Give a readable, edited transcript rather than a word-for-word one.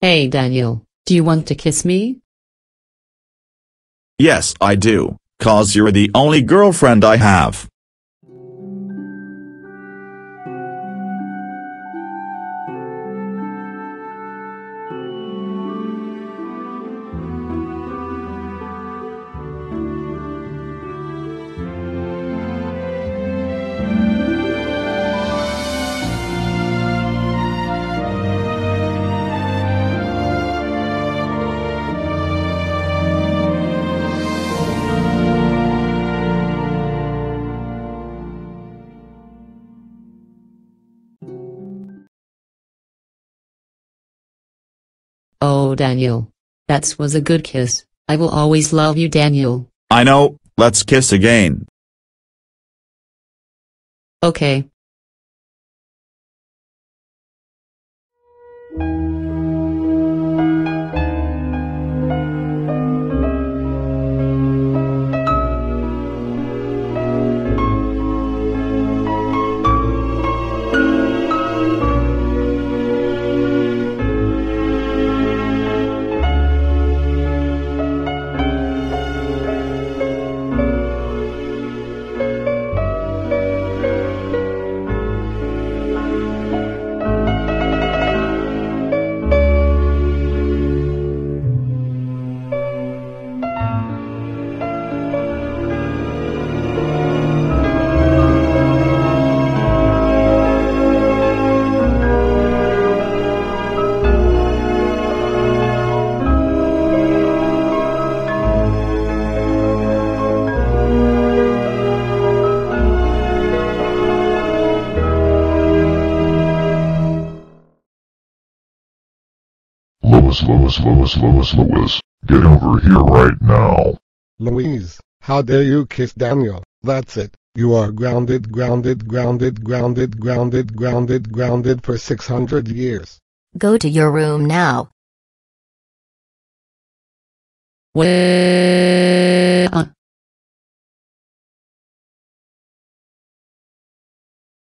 Hey Daniel, do you want to kiss me? Yes, I do, 'cause you're the only girlfriend I have. Oh Daniel. That was a good kiss. I will always love you Daniel. I know, let's kiss again. Okay. Louise, get over here right now. Louise, how dare you kiss Daniel? That's it. You are grounded for 600 years. Go to your room now. Well.